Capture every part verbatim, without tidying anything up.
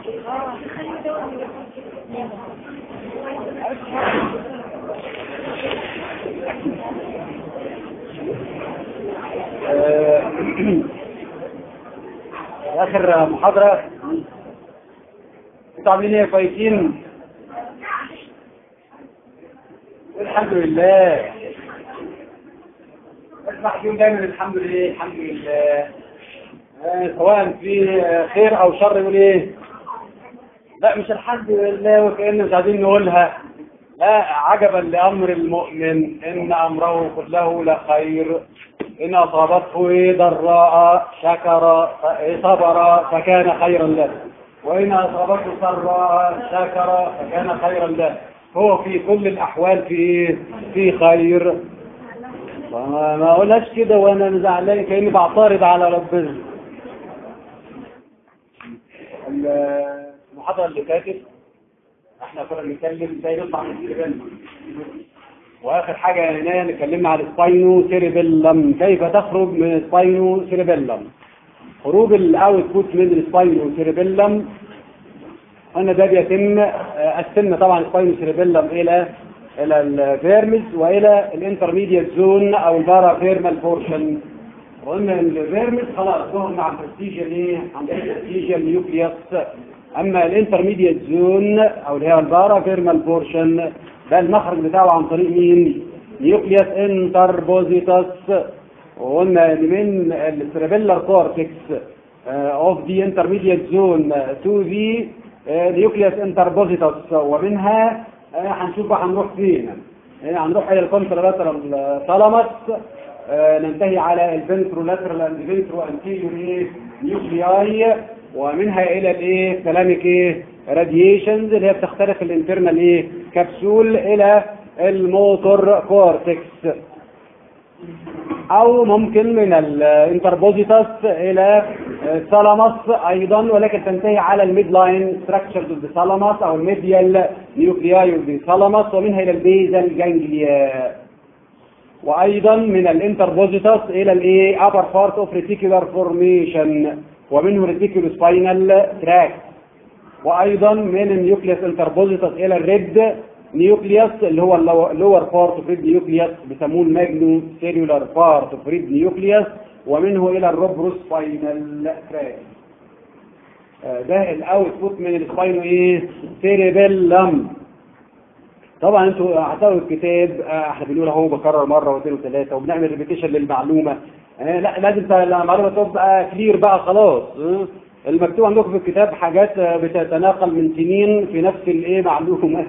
اخر محاضرة انتوا عاملين ايه؟ كويسين؟ الحمد لله. اسمع فيهم دايما الحمد لله الحمد لله، آه سواء في خير او شر يقول ايه؟ لا مش الحمد لله وكأننا مش عايزين نقولها. لا، عجبا لامر المؤمن ان امره كله لخير، ان اصابته ضراء شكر صبر فكان خيرا له، وان اصابته سراء شكر فكان خيرا له. هو في كل الاحوال في في خير. ما اقولهاش كده وانا زعلان كاني بعترض على ربنا. المحاضره اللي فاتت احنا كنا بنتكلم ازاي نطلع من السيربيلم، واخر حاجه هنا اتكلمنا على السباينو سيربيلم، كيف تخرج من السباينو سيربيلم. خروج الاوتبوت من السباينو سيربيلم قلنا ده بيتم قسمنا طبعا السباينو سيربيلم الى الى الفيرمز والى الانترميديت زون او البارا فيرمال بورشن. وقلنا الفيرمز خلاص ظهر مع البرستيجيال ايه؟ عند البرستيجيال نيوكليوس. اما الانترميديت زون او اللي هي البارا فيرمال بورشن ده المخرج بتاعه عن طريق مين؟ نيوكليوس انتربوزيتاس. وقلنا من السيربيلر كورتكس اوف دي انترميديت زون تو ذي نيوكليوس انتربوزيتاس، ومنها هنشوف بقى هنروح فين. هنروح الى الكونترالاترال ثالاموس، ننتهي على الفنترولاترال اند فنترو انتيريور نيوكلياي، ومنها الى الايه ثلاميك ايه راديشنز اللي هي بتخترق الانترنال ايه كبسول الى الموتور كورتكس، او ممكن من الانتربوزيتاس الى الثالاموس ايضا، ولكن تنتهي على الميد لاين ستراكشرز اوف ذا ثالاموس او الميديال نيوكلياي اوف ذا ثالاموس، ومنها الى البيزال جانجليا. وايضا من الانتربوزيتاس الى الايه upper part of reticular formation، ومنه ريتيكولو سباينال تراك. وايضا من النيوكليوس انتربوزيتاس الى الريد نيوكليوس اللي هو اللور بارت اوف ريد نيوكليوس، بيسموه الماجنو سيلولار بارت اوف ريد نيوكليوس، ومنه الى الروبرو سباينال تراك. ده الاوتبوت من السباينو ايه سيريبيلم. طبعا انتوا هتقروا الكتاب، احنا بنقول اهو بكرر مره واثنين وثلاثه وبنعمل ريبيتيشن للمعلومه. آه لا لازم المعلومه تبقى كلير بقى خلاص. آه المكتوب عندكم في الكتاب حاجات بتتناقل من سنين في نفس الايه معلومه،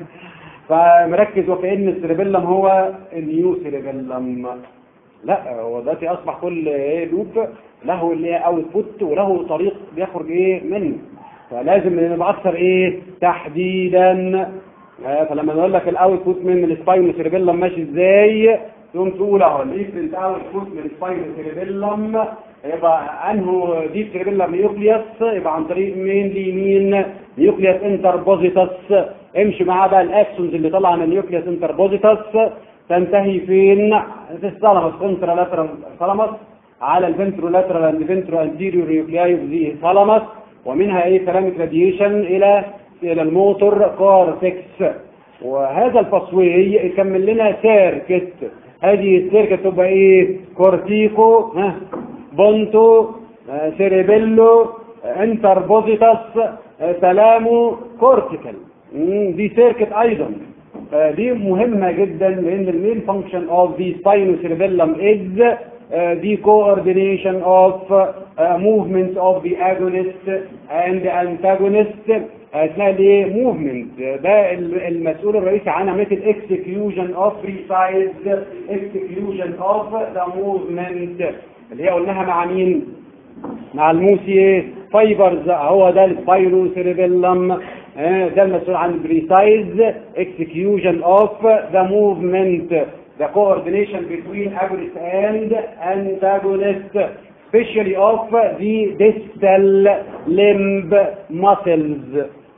فمركز وكأن السيربيلم هو النيو سيربيلم. لا، هو دلوقتي اصبح كل ايه لوب له اللي اوتبوت وله طريق بيخرج ايه منه، فلازم نبقى اكثر ايه تحديدا. آه فلما نقول لك الاوتبوت من السباينو سيربيلم ماشي ازاي، تقوم تقول اهو الديفرنت اوتبوت من السباينو سيربيلم يبقى انه دي سيربيلم نيوكليوس، يبقى عن طريق مين لمين نيوكليوس انتربوزيتاس. امشي معاه بقى الاكسونز اللي طالعه من النيوكليوس انتربوزيتاس، تنتهي فين؟ في الثالاموس كونترالاترال ثالاموس على الفنترولاترال اند فنترو انتيريور نيوكلياي اوف ذا ثالاموس، ومنها ايه ثلاميك راديشن الى الى الموتور كورتكس. وهذا الباسوي يكمل لنا سيركت. هذه السيركت تبقى ايه؟ كورتيكو ها بونتو آه سيريبيلو آه انتربوزيتاس آه ثالامو كورتيكال. دي سيركت ايضا. آه دي مهمه جدا لان المين فانكشن اوف ذا سباينو سيربيلم از the coordination of uh, movements of the agonist and the antagonist. اسمها ايه movement. ده المسؤول الرئيسي عن عمليه الاكسكيوشن of precise execution of the movement اللي هي قلناها مع مين؟ مع الموسي فايبرز. هو ده السباينو سيربيلم، ده المسؤول عن precise execution of the movement, the coordination between agonist and antagonist, especially of the distal limb muscles.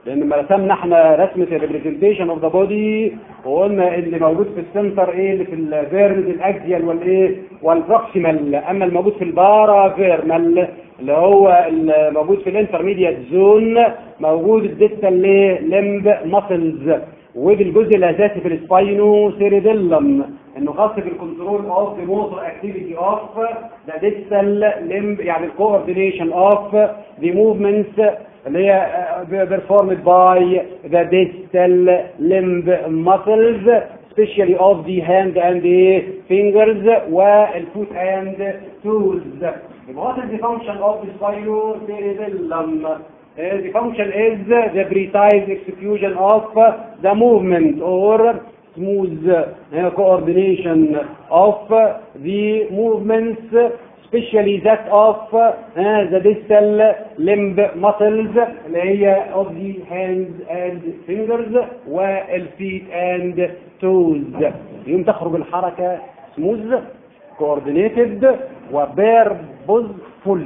لان لما رسمنا احنا رسمه الريبريزنتيشن اوف ذا بودي وقلنا اللي موجود في السنتر ايه اللي في الفيرمز الاكزيال والايه والبروكسيمال، اما الموجود في البارا فيرمال اللي هو الموجود في الانترميديات زون موجود الديستال لمب ماسلز، ودي الجزء الاساسي في السباينو سيريبيلم انه خاص بالكنترول اوف ذا موتور اكتيفيتي اوف ذا ديستال لمب، يعني الكوردينيشن اوف ذا موفمنتس اللي هي performed by the distal limb muscles especially of the hand and the fingers والfoot and toes. What is the function of the spinocerebellum? The function is the precise execution of the movement or smooth coordination of the movements, especially that of uh, the distal limb muscles اللي هي of the hands and fingers والfeet and toes. يوم تخرج الحركة smooth coordinated وpurposeful،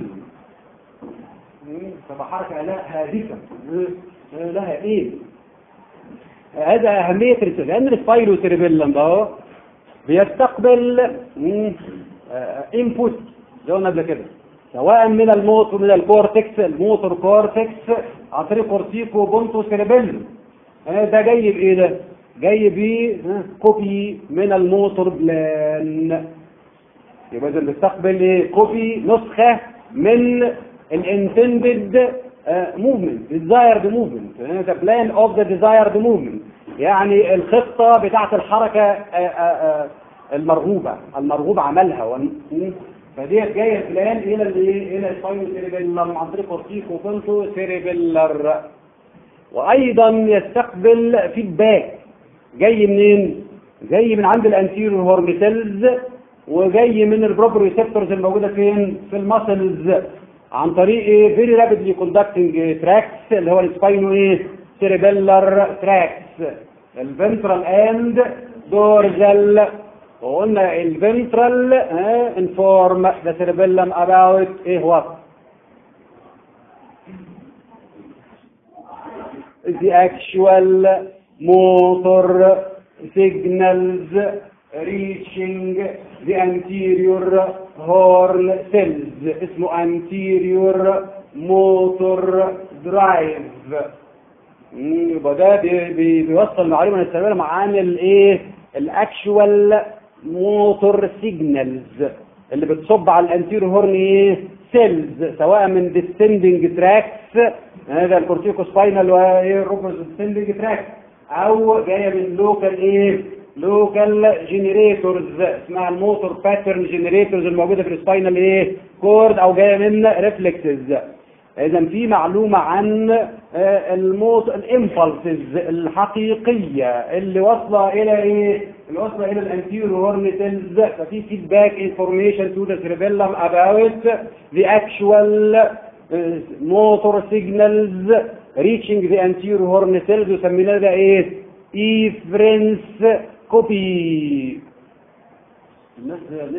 تبقى حركة لا هادفة لها ايه. هذا اهمية الرسالة لان السباينو سيريبيلم ده بيستقبل input زي قلنا قبل كده سواء من الموتور من الكورتكس الموتور كورتكس عن طريق كورتيكو بونتو سيريبيلم. ده جاي بايه؟ ده جاي بيه كوبي من الموتور بلان. يبقى اذا بيستقبل ايه؟ كوبي نسخه من الانتندد موفمنت ديزايرد موفمنت، ذا بلان اوف ذا ديزايرد موفمنت، يعني الخطه بتاعت الحركه المرغوبه المرغوب عملها. فديت جايه البلان الى الايه؟ الى السباينو سيريبيلم عن طريق كورتيكو بونتو سيريبيلر. وايضا يستقبل فيدباك جاي منين؟ جاي من عند الانتيريور هورن سيلز وجاي من البروبر ريسبتورز الموجوده فين؟ في الماسلز عن طريق ايه؟ فيري رابيدلي كوندكتنج تراكس اللي هو السباينو ايه؟ سيريبيلر تراكس، الفنترال اند دورزال. وقلنا الفنترال انفورم ذا سيريبيلم اباوت ايه وات the actual motor signals reaching the anterior horn cells اسمه anterior motor drive. يبقى ده بيوصل معلومه من السيربيلم عن الايه؟ الاكشوال موتور سيجنالز اللي بتصب على الانتيريور هورن ايه؟ سيلز سواء من ديسندنج تراكس هذا الكورتيكو سباينال والروبوس ديسندنج تراكس او جايه من لوكال ايه؟ لوكال جنريتورز اسمها الموتور باترن جنريتورز الموجوده في السباينال ايه؟ كورد او جايه من ريفلكسز. اذا في معلومه عن الموت الامبلسز الحقيقيه اللي واصله الى ايه؟ اللي واصله الى الانتيريور هورن سيلز. ففي فيدباك انفورميشن تو ذا سيربيلم اباوت ذا اكشوال موتور سيجنالز ريتشنج ذا انتيريور هورن سيلز وسميناه ده ايه؟ ايفرنس كوبي. الناس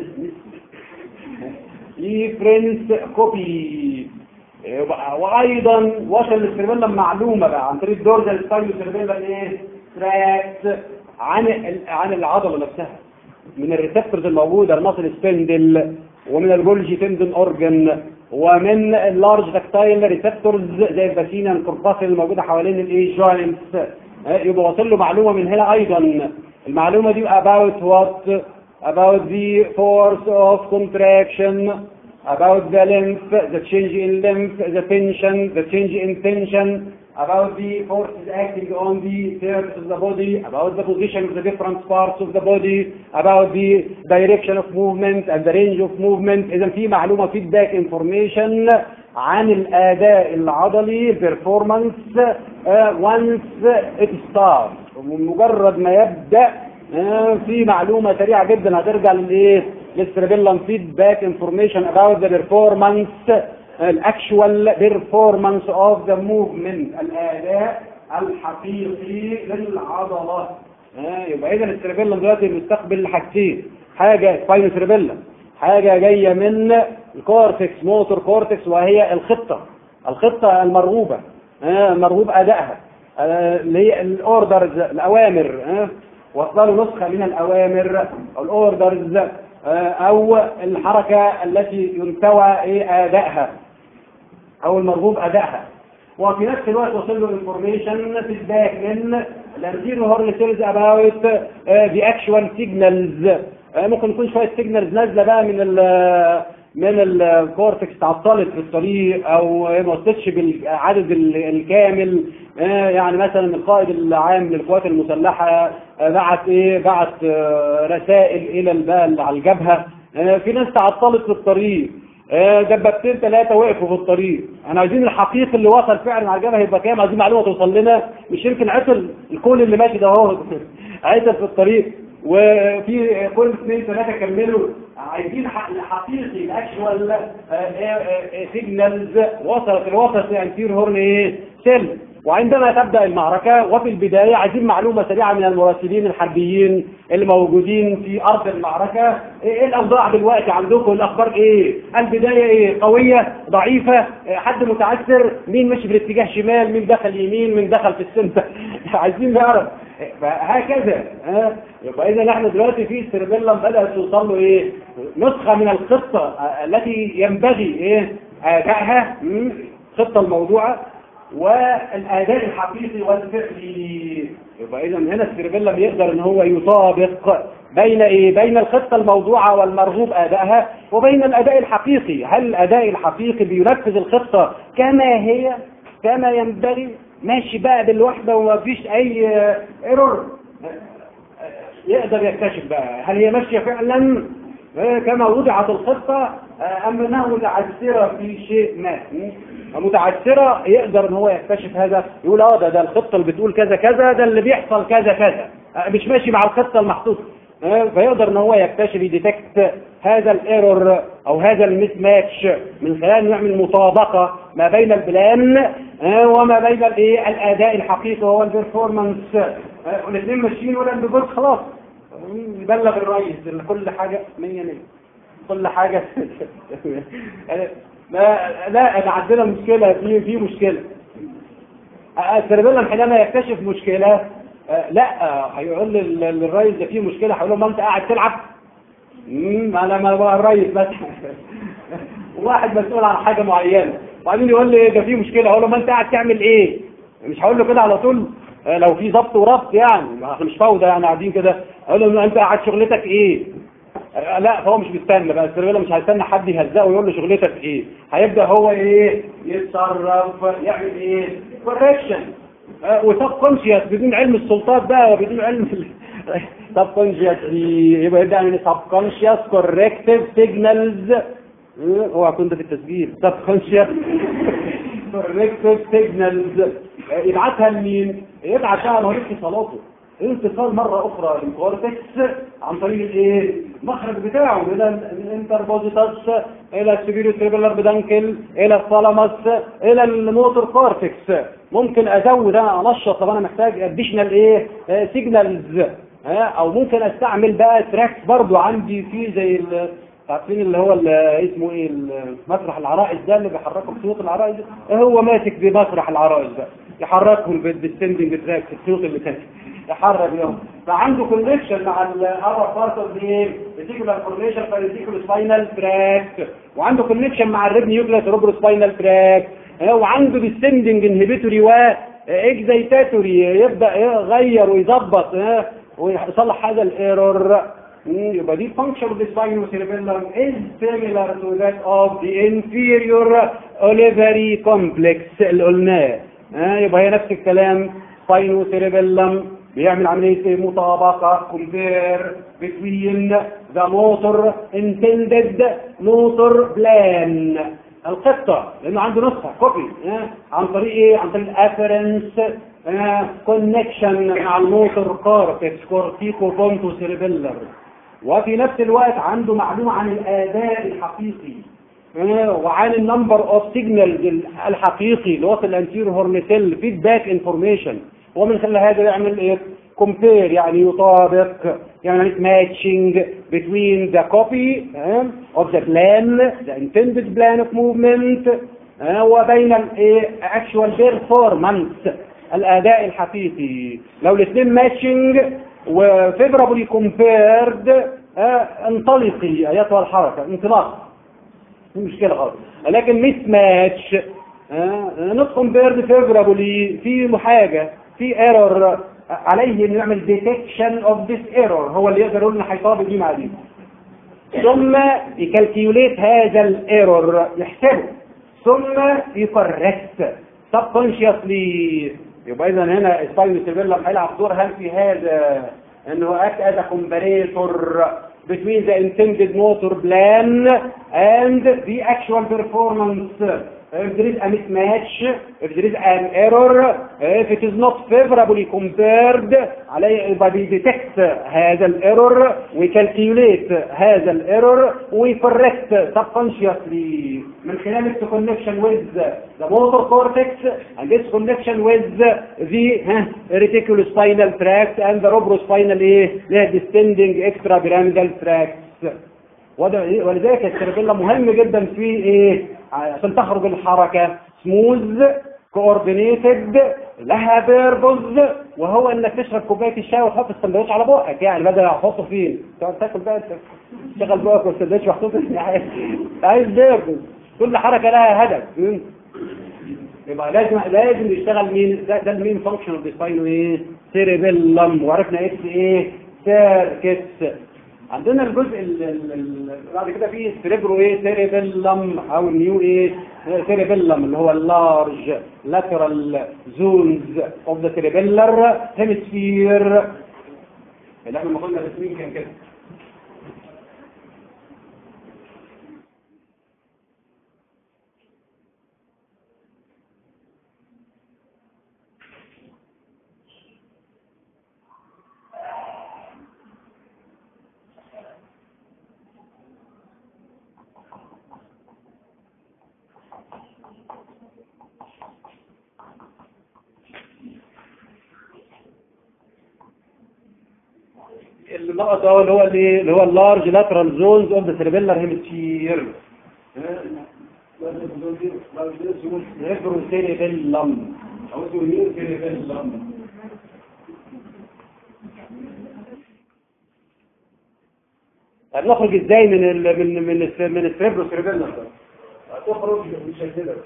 ايفرنس كوبي. وايضا وصل للسيربيلم معلومه بقى عن طريق دورزال سباينو سيربيلم ايه؟ تراكت عن عن العضله نفسها من الريسبتورز الموجوده المصل سبندل ومن الجولجي تندن اورجن ومن اللارج تاكتايل ريسبتورز زي الباسينا الكورباسل الموجوده حوالين الايه؟ جوينتس. يبقى واصل له معلومه من هنا ايضا. المعلومه دي about what about the force of contraction, about the length, the change in length, the tension, the change in tension, about the forces acting on the surface of the body, about the position of the different parts of the body, about the direction of movement and the range of movement. إذا في معلومة feedback information عن الأداء العضلي performance uh, once it starts. مجرد ما يبدأ uh, في معلومة سريعة جدا هترجع للإيه؟ للسيربيلم feedback information about the performance الاكشوال performance of the movement الاداء الحقيقي للعضله. يبقى اذا السيربيلم دلوقتي بيستقبل حاجتين، حاجه سباينو سيربيلم، حاجه جايه من الكورتكس موتور كورتكس وهي الخطه الخطه المرغوبه مرغوب ادائها اللي هي الاوردرز الاوامر، وصل له نسخه من الاوامر او الاوردرز او الحركه التي ينتوى ايه ادائها او المرغوب ادائها. وفي نفس الوقت وصل له انفورميشن فيدباك من الانتيريور هورن سيلز اباوت ذا اكشوال سيجنالز. ممكن يكون شويه سيجنالز نازله بقى من ال من الكورتكس تعطلت في الطريق او ما وصلتش بالعدد الكامل. يعني مثلا القائد العام للقوات المسلحه بعت ايه بعت رسائل الى بقى على الجبهه، في ناس تعطلت في الطريق، دبابتين ثلاثه وقفوا في الطريق. احنا عايزين الحقيقي اللي وصل فعلا على الجبهه يبقى كام، عايزين معلومه توصل لنا، مش يمكن عطل الكل اللي ماشي ده اهو عطل في الطريق وفي كل اثنين ثلاثه كملوا. عايزين حقيقي الاكشوال سيجنالز وصلت الوسط انتير هورن ايه سيل. وعندما تبدا المعركه وفي البدايه عايزين معلومه سريعه من المراسلين الحربيين اللي موجودين في ارض المعركه، ايه الاوضاع دلوقتي عندكم، الاخبار ايه، البدايه ايه، قويه ضعيفه، حد متعثر، مين مشي في الاتجاه شمال، مين دخل يمين، مين دخل في السنتر عايزين نعرف هكذا. ها يبقى اذا احنا دلوقتي في السيربيلم بدات توصل له ايه نسخه من الخطه التي ينبغي ايه ادائها، خطه الموضوعه والاداء الحقيقي والفعلي. يبقى اذا هنا السيربيلم يقدر ان هو يطابق بين ايه بين الخطه الموضوعه والمرغوب ادائها وبين الاداء الحقيقي. هل الاداء الحقيقي بينفذ الخطه كما هي كما ينبغي ماشي بقى بالوحده وما فيش اي ايرور، يقدر يكتشف بقى هل هي ماشيه فعلا كما وضعت الخطه ام انها متعثره في شيء ما. متعثره يقدر ان هو يكتشف هذا، يقول اه ده ده الخطه اللي بتقول كذا كذا، ده اللي بيحصل كذا كذا، مش ماشي مع الخطه المحطوطه. فيقدر ان هو يكتشف يديتكت هذا الايرور او هذا الميس ماتش من خلال نعمل مطابقه ما بين البلان وما بين الايه الاداء الحقيقي وهو البرفورمانس. والاثنين ماشيين ولا بيقول خلاص يبلغ الرئيس كل حاجه مية مية كل حاجه لا لا احنا عندنا مشكله في في مشكله. السيربيلم حينما يكتشف مشكله لا هيقول للرئيس ده في مشكله، هيقول له ما انت قاعد تلعب. امم انا ما الرئيس بس واحد مسؤول عن حاجه معينه وبعدين يقول لي ده في مشكله، اقول له ما انت قاعد تعمل ايه؟ مش هقول له كده على طول لو في ضبط وربط، يعني احنا مش فوضى يعني قاعدين كده، اقول له انت قاعد شغلتك ايه؟ لا فهو مش بيستنى بقى، السيربيلم مش هيستنى حد يهزقه ويقول له شغلتك ايه، هيبدا هو ايه يتصرف يعمل ايه كوركشن وسب كونشيوس بدون علم السلطات بقى وبدون علم سب كونشيوس يبقى يبدا من سب كونشيوس كوركتيف سيجنالز. هو كنت في التسجيل سب كونشيوس كوركتيف سيجنالز يبعتها لمين؟ يبعتها لمريض اتصالاته، انتصال مرة اخرى للكورتكس عن طريق الايه المخرج بتاعه الى الانتربوزيتاس الى السوبيريور سيربيلار بدانكل الى الثالاموس الى الموتور كورتكس. ممكن ازود انا انشط طب انا محتاج اديشنال ايه سيجنالز، او ممكن استعمل بقى تراكس برضو عندي في زي عارفين اللي هو اللي اسمه ايه مسرح العرائس ده اللي بيحركوا خيوط العرائس، هو ماسك بمسرح العرائس ده يحركهم بالسندنج تراك الخيوط اللي كانت يحرك لهم. فعنده كونكشن مع الابر بارت اوف ذا ريتيكولار فورميشن فالريتيكولو سباينال تراك، وعنده كونكشن مع الريب نيوكليس روبرو سباينال تراك، وعنده بالسندنج انهبيتوري واكزايتاتوري يبدا يغير ويظبط ويصلح هذا الايرور. يبقى دي function of the spinocerebellum is similar to that of the inferior olivary complex اللي قلناه. يبقى هي نفس الكلام، spinocerebellum بيعمل عملية مطابقة compare between the motor intended motor plan الخطة، لأنه عنده نسخة كوبي عن طريق إيه؟ عن طريق afference connection مع الموتور كورتكس كورتيكو بونتو سيربيلر، وفي نفس الوقت عنده معلومة عن الأداء الحقيقي وعن النمبر اوف سيجنالز الحقيقي اللي هو في الانتيريور هورن سيل فيدباك انفورميشن، ومن خلال هذا يعمل ايه كومبير يعني يطابق يعني ماتشنج between the copy of the plan the intended plan of movement وبين الايه actual performance الاداء الحقيقي. لو الاثنين ماتشنج وفيفرابلي كومبيرد انطلقي ايتها الحركه، انطلاق مش مشكله خالص. لكن ميس ماتش نوت كومبيرد فيفرابلي، في حاجه في ايرور، عليه انه يعمل ديتكشن اوف ذيس ايرور، هو اللي يقدر يقول لنا هيطابق دي مع دي، ثم يكالكيوليت هذا الايرور، يحسبه ثم يكوركت سبكونشسلي. يبقى اذا هنا السباينوسيربيلم هيلعب دور هل في هذا انه اكت از كومباريتور between the intended motor plan and the actual performance. If there is a mismatch, if there is an error, if it is not favorably compared, عليه يبقى بيديتكت هذا الايرور ويكالكيوليت هذا الايرور ويكوركت subconsciously من خلال its connection with the motor cortex and its connection with the reticulospinal tract and the rubrospinal ايه descending extrapyramidal tracts. ولذلك السيربيلا مهم جدا في ايه عشان تخرج الحركه سموث كوردينيتد لها بيربوز، وهو انك تشرب كوبايه الشاي وتحط السندوتش على بقك، يعني بدل احطه فين تقعد تاكل بقى تشغل بقك والسندوتش محطوط عايز بيربوز. كل حركه لها هدف، يبقى لازم لازم يشتغل مين ده, ده المين فانكشن اوف سباينو ايه سيربيلم. وعرفنا اكس ايه سيركس. عندنا الجزء اللي بعد كده فيه سيريبرو ايه سيريبيلم او النيو ايه سيريبيلم اللي هو اللارج لاترال زونز اوف ذا سيريبيلر هيمسفير اللي احنا قلنا الاسمين كان كده. النقط ده اللي هو الايه اللي هو اللارج لاترال زونز اوف ذا سيربيلر هيمسفير ريفرو سيربيلم او نيو سيربيلم. هنخرج ازاي من ال من من من السيربرو سيربيلم ده؟ هتخرج بالشكل ده.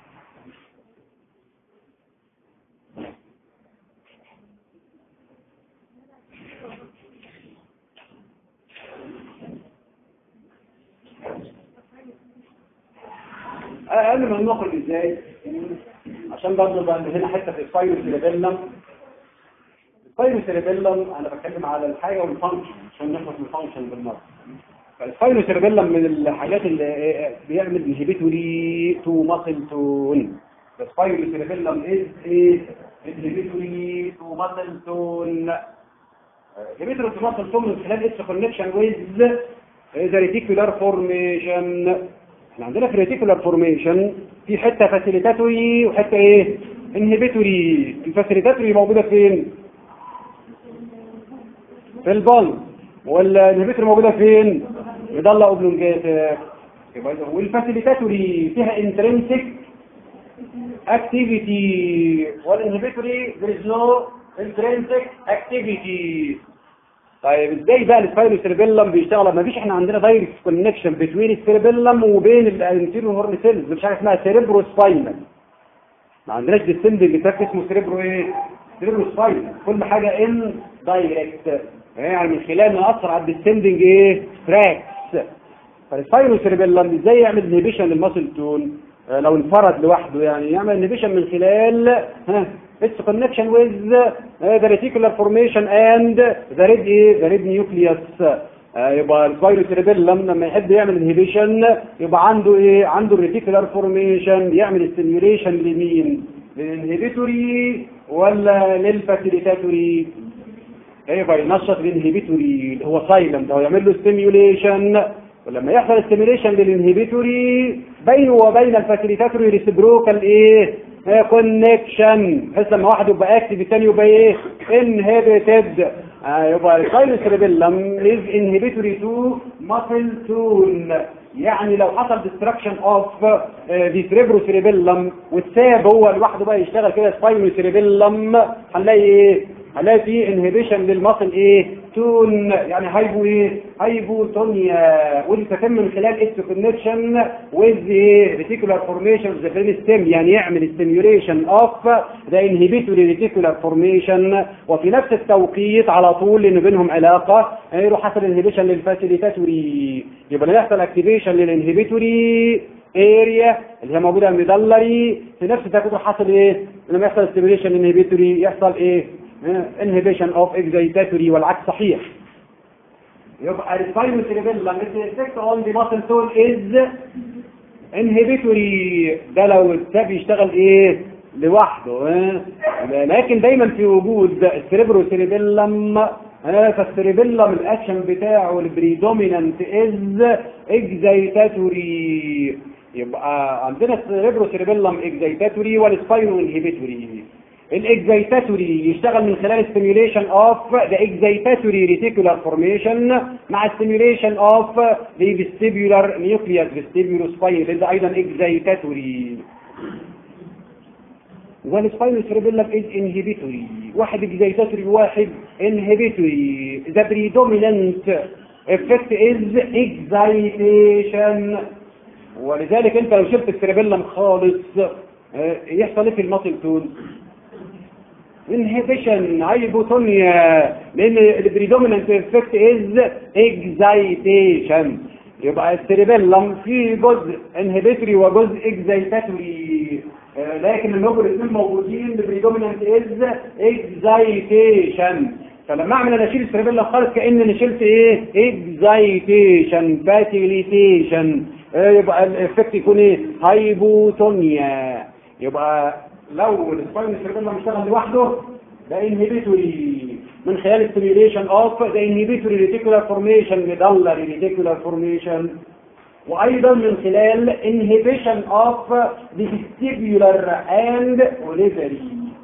قبل ما نخرج ازاي عشان برضه بقى هنا حته في السباينو سيربيلم. السباينو سيربيلم انا بتكلم على الحاجه والفانكشن عشان نخلص من الفانكشن بالمره. فالسباينو سيربيلم من الحاجات اللي بيعمل انهبيتوري تو ماسل تون. السباينو سيربيلم از ايه انهبيتوري تو ماسل تون. انهبيتوري تو ماسل تون من خلال اتس كونكشن ويز ذا ريتيكولار فورميشن. احنا عندنا في ريتيكولار فورميشن في حته فاسيليتاتوري وحته ايه انهبيتوري. الفاسيليتاتوري موجوده فين؟ في البلب. والانهبيتوري موجوده فين؟ مضله اوبلونجاتا. والفاسيليتاتوري فيها انترنسيك اكتيفيتي والانهبيتوري there is no intrinsic activity. طيب ازاي بقى السباينو سيربيلم بيشتغل؟ ما فيش احنا عندنا دايركت كونكشن بين السيربيلم وبين الانتيريور هورن سيلز، مش حاجه اسمها سيريبرو سباينال. ما عندناش ديسندنج تراك اسمه سيريبرو ايه سيريبرو سباينال. كل حاجه ان دايركت يعني من خلال ناثر على الديسندنج ايه تراكس. فالسباينو سيربيلم ازاي يعمل انهبيشن للماسل تون لو انفرد لوحده؟ يعني يعمل انهبيشن من خلال ها its connection with the reticular formation and the red the red nucleus. يبقى السباينو سيربيلم لما يحب يعمل انهبيشن يبقى عنده ايه عنده الريتيكولار فورميشن يعمل ستيميوليشن لمين؟ للانهبيتوري ولا للفاسيليتاتوري؟ يبقى ينشط الانهبيتوري اللي هو سايلنت هو يعمل له ستيميوليشن. ولما يحصل ستيميوليشن للانهبيتوري بينه وبين الفاسيليتاتوري ريسبروكال ايه كونكشن، بحيث لما واحد يبقى اكتف الثاني يبقى ايه انهبيتد. آه يبقى السباينو سيربيلم is inhibitory to muscle tone. يعني لو حصل destruction of the cerebrocerebellum واتساب هو لوحده بقى يشتغل كده سباينو سيربيلم، هنلاقي ايه؟ هنلاقي فيه inhibition للمصل ايه؟ تون، يعني هايبو ايه؟ هايبوتونيا، ودي تتم من خلال its connection with the reticular formation of the brain stem، يعني يعمل stimulation of the inhibitory reticular formation، وفي نفس التوقيت على طول لان بينهم علاقه يروح حصل inhibition للفاسيليتاتوري، يبقى يحصل activation للانهبيتوري اريا اللي هي موجوده الميدلري، في نفس التوقيت حصل ايه؟ لما يحصل stimulation للانهبيتوري يحصل ايه؟ inhibition of excitatory، والعكس صحيح. يبقى السباينو سيربيلم effect on the muscle tone is inhibitory، ده لو التاب يشتغل ايه؟ لوحده. لكن دايما في وجود السيربرو سيربيلم فالسيربيلم الاكشن بتاعه البريدومينانت از اكزايتاتوري، يبقى عندنا السيربرو سيربيلم اكزايتاتوري والسباينو انهبيتوري. الاكزايتاتوري يشتغل من خلال ستيميوليشن اوف ذا اكزايتاتوري ريتيكولار فورميشن مع ستيميوليشن اوف ذا فيستيبولار نيوكليوس فيستيبولو سباين، ده ايضا اكزايتاتوري. والسباينو سيربيلم از انهبيتوري، واحد اكزايتاتوري وواحد انهبيتوري. ذا بريدومينانت افكت از اكزايتيشن، ولذلك انت لو شلت السيربيلم خالص يحصل ايه في الماسل تون؟ انهبيشن، هايبوتونيا، لان البريدومينانت افكت از اكزايتيشن. يبقى السيربيلم في جزء انهبيتوري وجزء اكزايتاتوري، لكن النوبل الاثنين موجودين البريدومينانت از اكزايتيشن. فلما اعمل انا اشيل السيربيلم خالص كأن انا شلت ايه؟ اكزايتيشن فاتيليتيشن، يبقى الافكت يكون ايه؟ هايبوتونيا. يبقى لو السباينو سيربيلم اشتغل لوحده ده انهبيتوري من خلال ستيميوليشن اوف ذا انهبيتوري ريتيكولار فورميشن ميدلري ريتيكولار فورميشن، وايضا من خلال انهبيشن اوف ذا فيستيبولار اند اوليفري.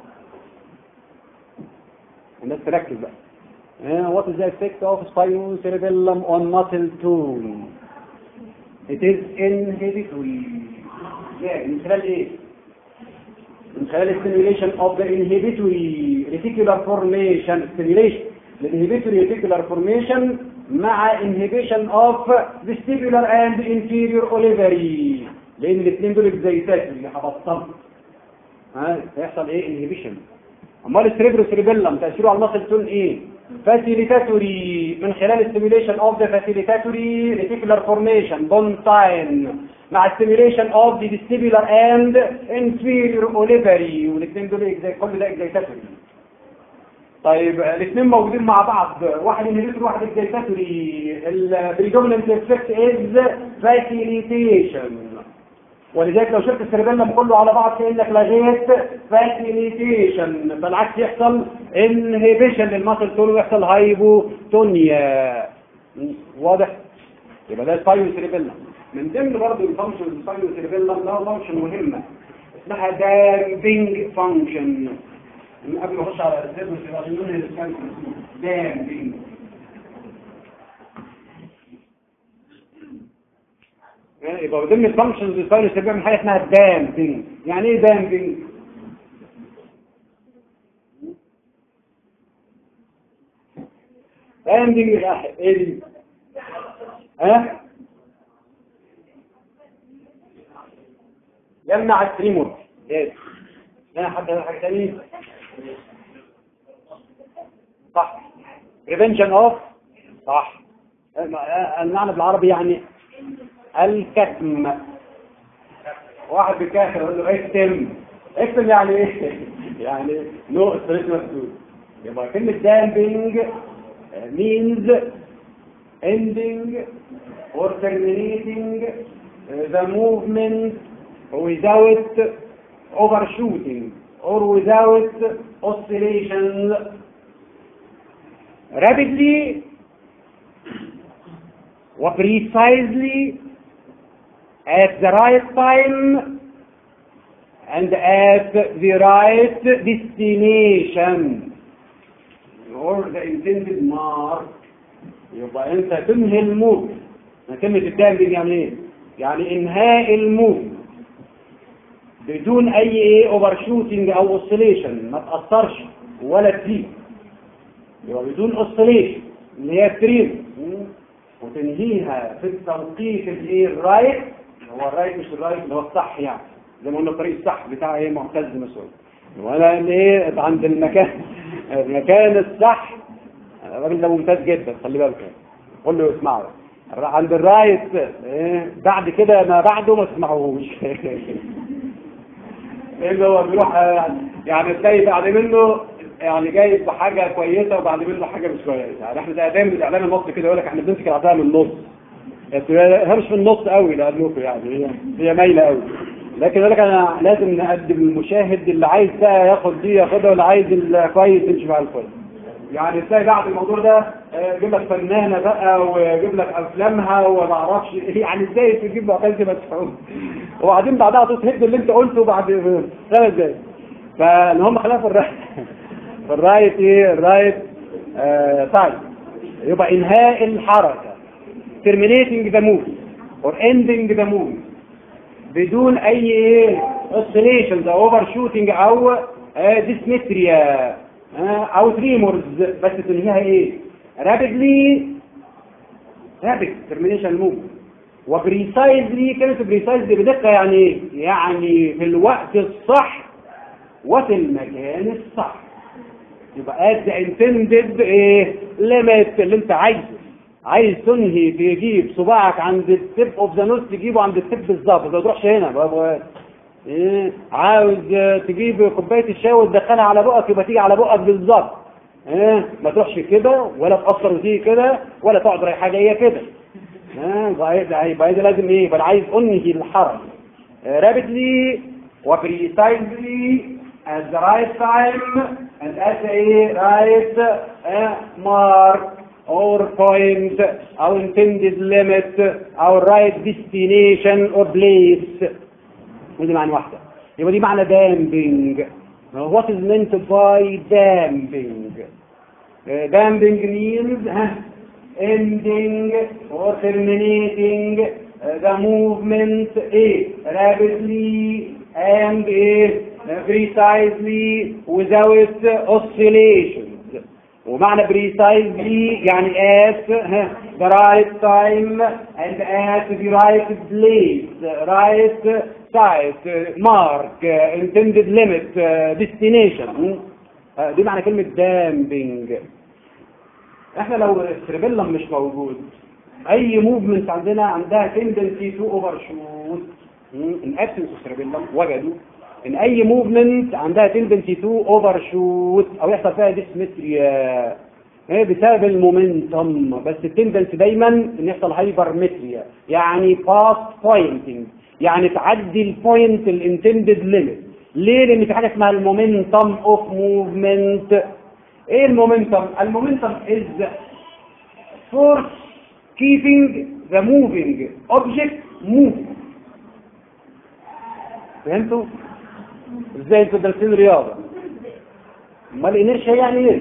الناس تركز بقى. What is the effect of spinal cerebellum on muscle tone? It is inhibitory. يعني من خلال ايه؟ من خلال stimulation of the inhibitory reticular formation، stimulation للinhibitory reticular formation مع inhibition of vestibular and inferior olivary، لان الاثنين دول اكزايتات اللي هبطلهم ها هيحصل ايه؟ inhibition. امال السيربرو سيربيلم تاثيره على المصل تون ايه؟ فاسيليتاتوري من خلال stimulation of the facilitatory reticular formation pontine مع stimulation of the vestibular and inferior olivary، والاثنين دول كل ده اكزايتاتوري. طيب الاثنين موجودين مع بعض، واحد انهبيتوري واحد اكزايتاتوري. البريدومينانت افكت از فاسيليتيشن، ولذلك لو شلت السيربيلم كله على بعض كأنك لغيت فاسيليتيشن، فالعكس يحصل انهبيشن للماسل تون ويحصل هايبوتونيا. واضح؟ يبقى ده سباينو سيربيلم. من ضمن برضه الفانكشن السباينو سيربيلم له فانكشن مهمه اسمها دامبنج فانكشن. قبل ما اخش على السيربيلم سيربيلم دامبنج. يبقى من ضمن الفانكشنز السباينو سيربيلم حاجه اسمها دامبنج. يعني ايه دامبنج؟ دامبنج ايه دي؟ ها؟ يمنع التريمور. ايه؟ انا حد حاجه ثانيه؟ صح. prevention of صح. المعنى بالعربي يعني الكتم. واحد بكاثر يقول له اكتم. اكتم يعني ايه؟ يعني نو ستريس مسدود. يبقى كلمة damping means ending or terminating the movement without overshooting or without oscillations rapidly or precisely at the right time and at the right destination. or the intended mark. يبقى انت تنهي الموف. كلمة الدامبنج يعني ايه؟ يعني انهاء الموف بدون اي ايه اوفر شوتنج او اوسيليشن، ما تأثرش ولا تزيد. يبقى بدون اوسيليشن اللي هي التريم، وتنهيها في التوقيت الايه الرايت. هو الرايت مش الرايت اللي هو الصح، يعني زي ما قلنا الطريق الصح بتاع ايه معتز مسعود، ولا ان ايه عند المكان المكان الصح. الراجل ده ممتاز جدا، خلي بالك قول له اسمعه عند الرايت. إيه بعد كده ما بعده ما تسمعوهوش. اللي هو بيروح يعني تلاقي بعد منه يعني جايب بحاجه كويسه وبعد منه حاجه مش كويسه. يعني احنا دايما الاعلام المصري كده يقول لك احنا بنمسك العصايه من النص، هي مش في النص قوي لانكم يعني هي هي مايله قوي، لكن يقول لك انا لازم نقدم المشاهد اللي عايز بقى ياخد دي ياخدها، واللي عايز الكويس يمشي مع الكويس. يعني تلاقي بعد الموضوع ده يجيب لك فنانه بقى ويجيب لك افلامها وما اعرفش ايه، يعني ازاي تجيب مقاييس مسعود وبعدين بعدها تهد اللي انت قلته بعد ثلاث دقايق. فان هم خلاف الرايت في الرايت ايه الرايت آه طيب. يبقى انهاء الحركه terminating the move or ending the move بدون اي ايه oscillations او overshooting او ديسمتريا او تريمورز، بس تنهيها ايه rapidly rapid termination move. وبريسايزلي كلمه بريسايزلي بدقه يعني ايه؟ يعني في الوقت الصح وفي المكان الصح. يبقى at the intended ايه limit اللي انت عايزه. عايز تنهي تجيب صباعك عند التب اوف ذا نوز تجيبه عند التب بالظبط، ما تروحش هنا بابا. ايه عاوز تجيب كوبايه الشاي وتدخلها على بقك يبقى تيجي على بقك بالظبط. ايه ما تروحش كده ولا تقصر وتيجي كده ولا تقعد رايحه جايه كده. اه يبقى ده لازم ايه؟ يبقى عايز انهي الحركه rapidly وبريسايزلي at the right time and at the right uh, mark or point or intended limit or right destination or place. ودي معنى واحدة. يبقى دي معنى damping. What is meant by damping? Uh, damping means uh, ending or terminating uh, the movement uh, rapidly and uh, precisely without oscillations. ومعنى precisely يعني at the right time and at the right place, right site, mark, intended limit, destination. دي معنى كلمة damping. احنا لو السيربيلم مش موجود اي موفمنت عندنا عندها tendency to overshoot. in absence of cerebellum وجدوا ان اي موفمنت عندها tendency to overshoot او يحصل فيها ديسمتريا بسبب المومنتم. بس التندنسي دايما ان يحصل هايبرمتريا يعني باست بوينتنج، يعني تعدي البوينت الانتندد ليميت. ليه؟ لان في حاجه اسمها المومنتم اوف موفمنت. ايه المومنتم؟ المومنتم is force keeping the moving object moving. فهمتوا؟ ازاي انتوا دارسين رياضه؟ امال الانرشيا يعني ايه؟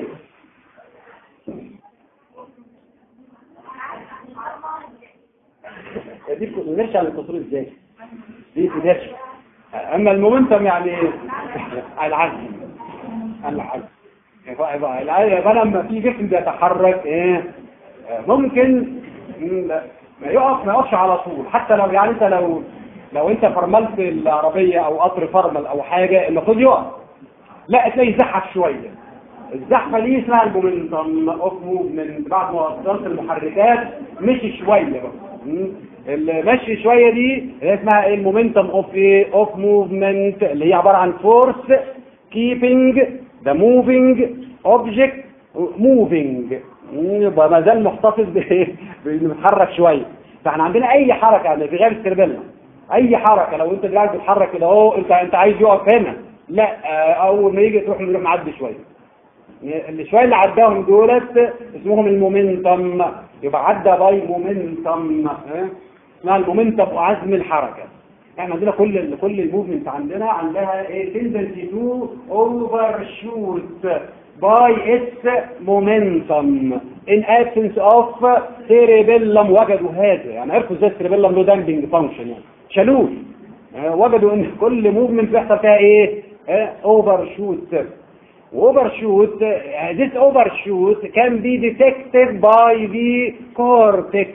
دي الانرشيا على التصوير ازاي؟ دي انرشيا. اما المومنتم يعني ايه؟ العزم. العزم. يبقى لما في جسم بيتحرك ايه ممكن ما يقف ما يقفش على طول، حتى لو يعني انت لو لو انت فرملت العربيه او قطر فرمل او حاجه المفروض يقف، لا تلاقي زحف شويه. الزحفه دي اسمها المومنتم اوف موفمنت. بعد ما وصلت المحركات مشي شويه بقى، المشي شويه دي اسمها ايه؟ المومنتم اوف ايه؟ اوف موفمنت، اللي هي عباره عن فورس keeping the moving object moving. يبقى ما زال محتفظ بنتحرك شويه. فاحنا عندنا اي حركه يعني في غير السيربيلم، اي حركه لو انت دلوقتي بتتحرك كده اهو انت انت عايز يقف هنا، لا اول ما يجي تروح نروح معدي شويه. اللي شويه اللي عداهم دولت اسمهم المومنتم. يبقى عدى باي مومنتم اسمها المومنتم وعزم الحركه. احنا عندنا كل كل الموفمنت عندنا عندها ايه؟ تندنسي تو اوفر شوت by its momentum in absence of cerebellum. وجدوا هذا، يعني عرفوا ازاي cerebellum له damping function، يعني شالوه. وجدوا ان كل موفمنت بيحصل فيها ايه؟ اوفر شوت. اوفر شوت this overshoot can be detected by the cortex.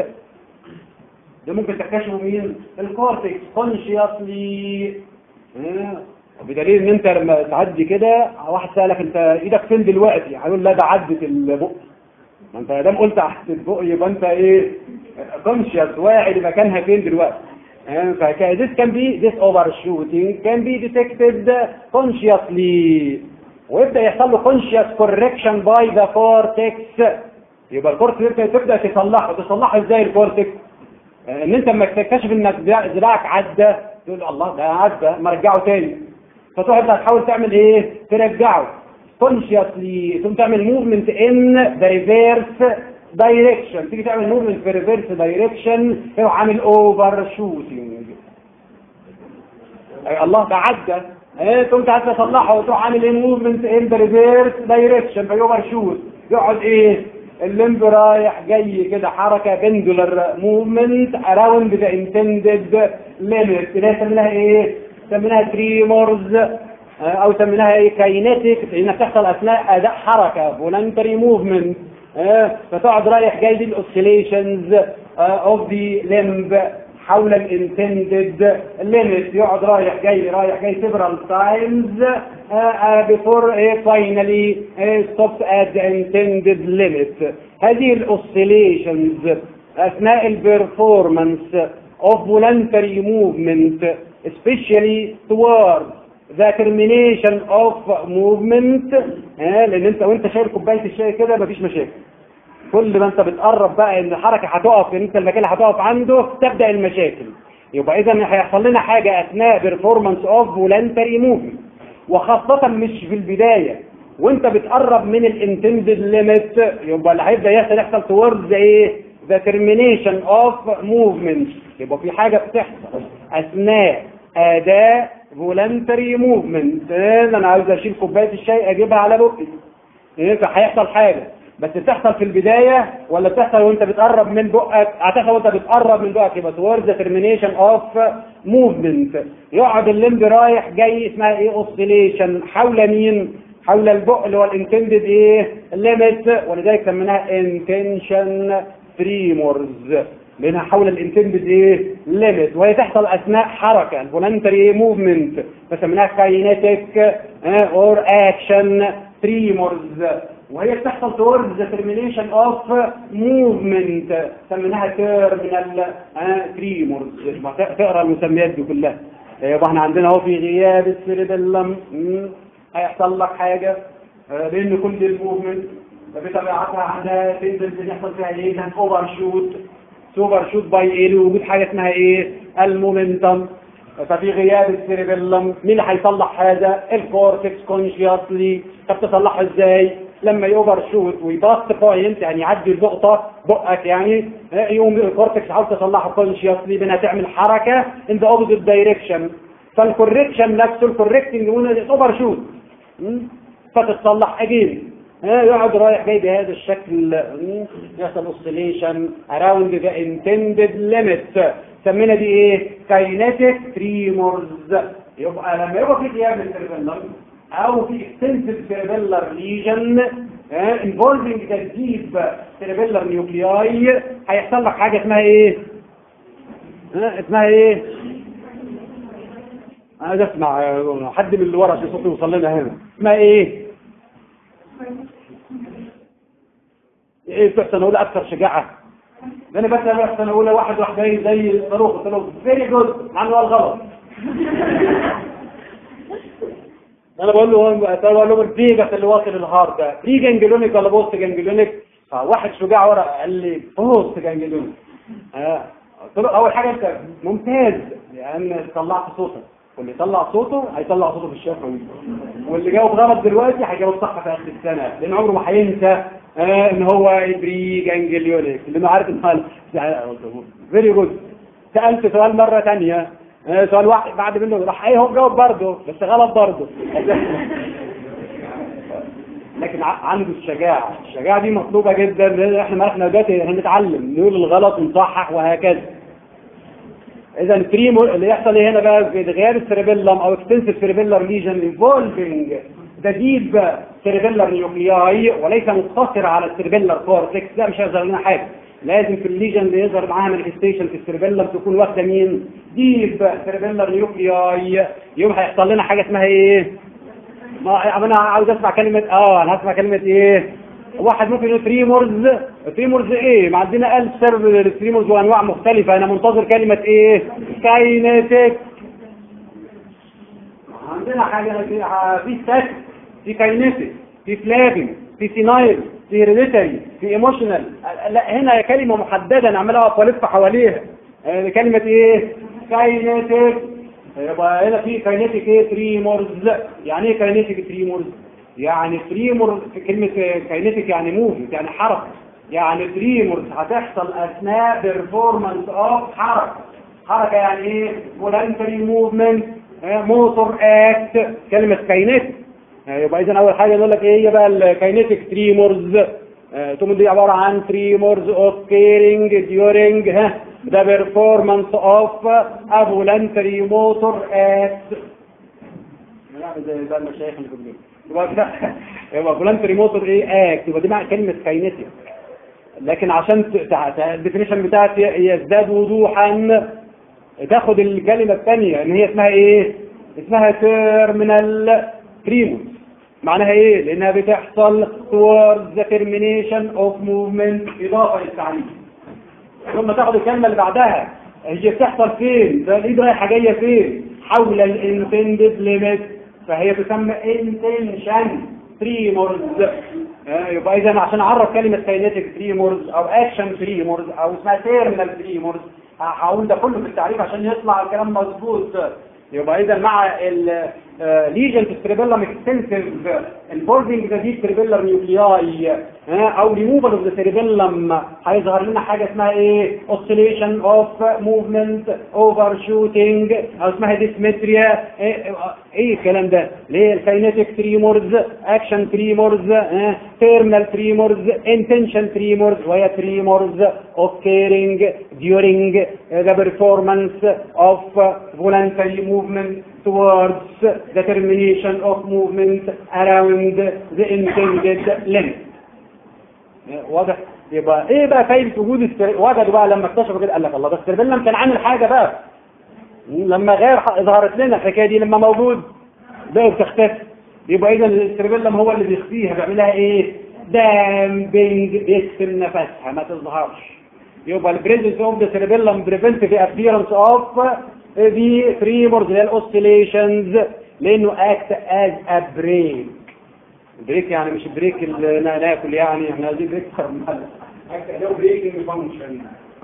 ده ممكن تكتشفوا مين؟ الكورتكس consciously. بدليل ان انت لما تعدي كده واحد سألك انت ايدك فين دلوقتي، هيقول لا ده عدت البق. ما انت دام قلت عدت البق يبقى انت ايه؟ conscious، واعي لمكانها فين دلوقتي. فك this can be this overshooting can be detected consciously، ويبدا يحصل له conscious correction by the cortex. يبقى الكورتكس تبدا تصلحه. تصلحه ازاي الكورتكس؟ ان انت لما تكتشف انك ذراعك عدى تقول الله ده عدى، ما رجعه تاني، فتقعد تحاول تعمل ايه؟ ترجعه consciously. ثم تعمل movement in the reverse direction. تيجي تعمل movement في reverse direction يروح عامل overshooting. اي الله ده عدى، ايه ثم عايز تصلحه وتروح عامل ايه؟ movement in the reverse direction في overshoot. يقعد ايه؟ الليمب رايح جاي كده، حركه بندولار موفمنت around the intended limit. ده سميناها ايه؟ سميناها تريمورز، او سميناها ايه؟ كاينيتيك، لانها بتحصل اثناء اداء حركه فولنتري موفمنت. فتقعد رايح جاي دي الاوسيليشنز اوف ذا ليمب حول الانتندد ليميت. يقعد رايح جاي رايح جاي several times uh, before uh, finally uh, stops at the intended limit. هذه الاوسيليشنز اثناء البرفورمانس of voluntary movement especially towards the termination of movement. آه لان انت وانت شايل كوبايه الشاي كده مفيش مشاكل، كل ما انت بتقرب بقى ان الحركه هتقف، ان انت المكان اللي هتقف عنده تبدا المشاكل. يبقى اذا هيحصل لنا حاجه اثناء performance of voluntary movement، وخاصه مش في البدايه وانت بتقرب من الانتندد ليميت. يبقى اللي هيبدا يحصل يحصل towards ايه؟ the termination of movement. يبقى في حاجه بتحصل اثناء اداء voluntary movement. انا عاوز اشيل كوبايه الشاي اجيبها على بقي، ايه فهيحصل حاجه، بس تحصل في البدايه ولا تحصل وانت بتقرب من بقك؟ هتحصل وانت بتقرب من بقك، يبقى towards the termination of movement. يقعد الليمب رايح جاي، اسمها ايه؟ اوسيليشن حول مين؟ حول البق اللي هو الانتندد ايه؟ ليميت، ولذلك سميناها انتنشن تريمورز، لانها حول الانتندد ايه؟ ليميت، وهي تحصل اثناء حركه الفولنتري موفمنت، فسميناها كاينيتيك اور اكشن تريمورز. وهي بتحصل towards the termination of movement، سميناها terminal tremors. تقرا المسميات دي كلها. يبقى احنا عندنا اهو في غياب السيربيلم هيحصل لك حاجه، لان كل الموفمنت بطبيعتها عندها تنزل بيحصل فيها ايه؟ ده اوفر شوت. اوفر شوت باي ايه؟ وجود حاجه اسمها ايه؟ المومنتم. ففي غياب السيربيلم مين اللي هيصلح هذا؟ الكورتكس كونشيسلي. طب تصلحه ازاي؟ لما يوفر شوت ويباص بوينت، يعني يعدي النقطه بقك، يعني يقوم الكورتكس عاوز تصلحه كونشيسلي بانها تعمل حركه ان ذا اوبوزيت دايركشن. فالكوركشن نفسه الكوركتنج هنا اوفر شوت، فتصلح اجين. يقعد رايح جاي بهذا الشكل، يحصل اوسيليشن اراوند ذا انتندد ليميت. سمينا دي ايه؟ كاينيتيك تريمورز. يبقى لما يبقى في غياب للسيربيلم او في اكستنسيف سيربيلر ليجن انفولفنج تركيب سيربيلر نيوكلياي، هيحصل لك حاجه اسمها ايه؟ ها اسمها ايه؟ انا اسمع حد من اللي ورا في صوتي يوصل لنا هنا. اسمها ايه؟ ايه في سنه اولى اكثر شجاعه؟ انا بس انا سنه اولى واحد واحد زي زي الصاروخ، قلت له فيري جود مع انه الغلط. انا بقول له انا بقول له الفيجاس اللي واصل الهارت ده بري جانجلونيك ولا بوست جانجلونيك؟ واحد شجاع ورا قال لي بوست جانجلونيك. اه قلت له اول حاجه انت ممتاز لان طلعت صوتك، واللي يطلع صوته هيطلع صوته في الشفوي، واللي جاوب غلط دلوقتي هيجاوب صح في اخر السنه، لان عمره ما هينسى آه ان هو بري جانجلونيك، لانه عارف ان فيري جود. سالت سؤال مره ثانيه، آه سؤال واحد بعد منه راح ايه هو جاوب برضه بس غلط برضه. لكن عنده الشجاعه، الشجاعه دي مطلوبه جدا، لان احنا احنا دلوقتي هنتعلم نقول الغلط ونصحح وهكذا. اذا التريمور اللي يحصل هنا بقى في غياب السيربيلم او اكستنسيف سيربيلر ليجن انفولفنج ده ديب سيربيلر نيوكلياي، وليس مقتصر على السيربيلر كورتكس، لا مش هيظهر لنا حاجه، لازم في الليجن اللي يظهر معاها مانيفستيشن في السيربيلم تكون واخده مين؟ ديب سيربيلر نيوكلياي. يوم هيحصل لنا حاجه اسمها ايه؟ ما انا عاوز اسمع كلمه اه انا هسمع كلمه ايه؟ واحد ممكن يقول تريمورز، تريمورز ايه؟ ما عندنا ألف سبب للتريمورز وانواع مختلفه، انا منتظر كلمه ايه؟ كاينيتيك. عندنا حاجه في ستاتيك، في كاينيتيك، في فلابنج، في سينايل، في هيريديتري، في ايموشنال. لا هنا كلمه محدده انا عمال اقف والف حواليها، كلمه ايه؟ كاينيتيك. يبقى هنا في كاينيتيك ايه؟ تريمورز. يعني ايه كاينيتيك تريمورز؟ يعني تريمور في كلمه كاينيتيك يعني موفمنت، يعني حركه، يعني تريمورز هتحصل اثناء بيرفورمانس اوف حركه. حركه يعني ايه؟ فولنتري موفمنت، موتور اكت، كلمه كاينيتيك. يبقى اذا اول حاجه نقول لك ايه هي بقى الكاينيتيك تريمورز؟ ثم دي عباره عن تريمورز اوف كيرنج ديورنج ها ذا بيرفورمانس اوف ا فولنتري موتور اكت. نعمل زي بقى المشايخ اللي بيقولوا يبقى يبقى فولنتري موتور ايه اكت، يبقى دي معنى كلمه كاينيتيك. لكن عشان الديفينيشن بتاعتي يزداد وضوحا تاخد الكلمه الثانيه ان هي اسمها ايه؟ اسمها تيرمينال تريمورز. معناها ايه؟ لانها بتحصل towards the termination of movement اضافه للتعريف. ثم تاخد الكلمه اللي بعدها هي بتحصل فين؟ ده الايد رايحه جايه فين؟ حول الانتندد ليميت، فهي تسمى intention tremors. آه يبقى اذا عشان اعرف كلمه كاينيتيك تريمورز او اكشن تريمورز او اسمها تيرمينال تريمورز هقول ده كله في التعريف عشان يطلع الكلام مظبوط. يبقى اذا مع الليجن سيربيلم اكستنسيف انفولفنج ذا ديب سيربيلر نيوكلياي او ريموفال اوف ذا سيربيلم هيظهر لنا حاجه اسمها ايه؟ اوسيليشن اوف موفمنت اوفر شوتنج او اسمها ديسمتريا. ايه, إيه الكلام ده؟ ليه الكاينيتيك تريمورز، اكشن تريمورز، تيرمينال تريمورز، انتنشن تريمورز، وهي تريمورز اوف كيرنج during the performance of voluntary movement towards the termination of movement around the intended limit. واضح؟ يبقى ايه بقى فايدة وجود السر... وجدوا بقى لما اكتشفوا كده قال لك الله ده السيربيلم كان عامل حاجة بقى، لما غير ظهرت لنا الحكاية دي، لما موجود بقى بتختفي. يبقى اذا السيربيلم هو اللي بيخفيها، بيعملها ايه؟ دامبنج، بيكتم نفسها ما تظهرش. يبقى البريزنس اوف ذا سيربيلم بريفنت ذا ابييرنس اوف دي تريمورز اللي هي الاوسيليشنز، لانه اكت از ا بريك. بريك يعني مش بريك اللي ناكل، يعني احنا عايزين بريك ثرمال، اكت له بريكنج فانكشن.